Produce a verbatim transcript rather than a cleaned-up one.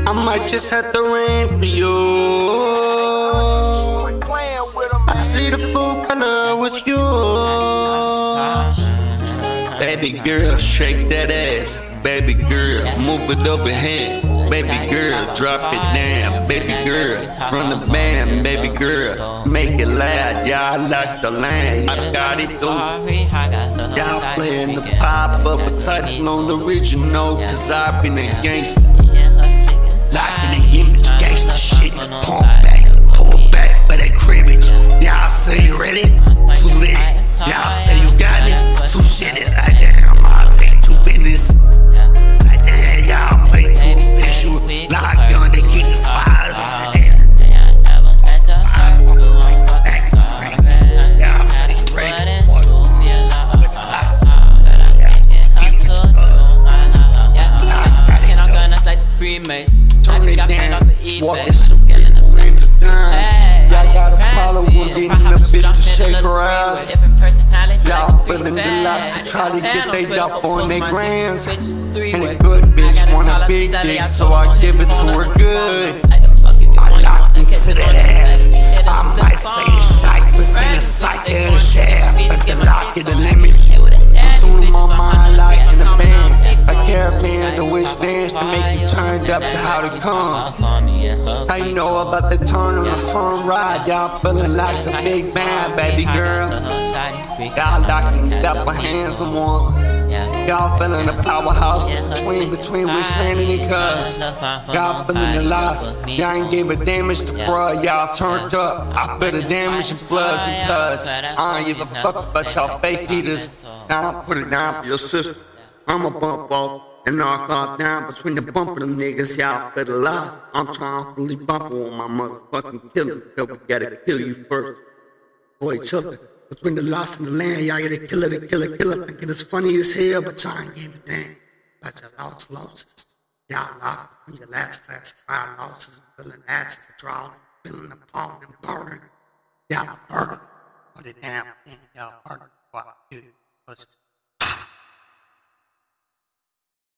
I might just have to rain for you. I see the full color with you. Baby girl, shake that ass. Baby girl, move it overhead. Baby girl, drop it down. Baby girl, run the band. Baby girl, make it loud. Y'all like the land. I got it through. Y'all playing the pop up, but title on the original. Cause I been a gangster. Locking the image, gangsta shit. Pump back, pull back for that cribbage. Y'all say you ready? Too lit. Y'all say you got it? Too shitty. Like damn, I'll take two business. Like damn, y'all play too official. Lock gun, they keep the spies on it. Y'all say you ready? Tory down, walking some people in the dime. Y'all got a problem with getting a bitch to shake her ass. Y'all feeling the lots to try to get they up on their grams. And a good bitch want a big dick, so I give it to her good. I lock into that ass. I might say the shite, but send a sight to the shaft. But the lock is the limit. It's on my mind like in a band. A caravan to which dance to make you turned up to how to come. How you know about the turn on the front ride? Y'all feeling like some big band, baby girl. Y'all locking up my hands on one. Y'all feeling the powerhouse between between Richland and Cuz. Y'all feeling the loss. Y'all ain't gave a damage to bruh. Y'all turned up. I feel the damage in bloods and cuts. I don't give a fuck about y'all fake eaters. Now I put it down for your sister. I'ma bump off and knock off down between the bump of them niggas. Y'all feel the loss. I'm trying to fully bump on my motherfucking killer. Cause we gotta kill you first. Boy, chiller. Between the loss and the land, y'all gotta kill it, kill it, kill it. Thinking it's funny as hell, but y'all ain't gave a damn about your lost losses. Y'all lost from your last classified losses. Feeling acid, drawing, feeling appalling and burning. Y'all burning. Put it down, and y'all burning. What I do was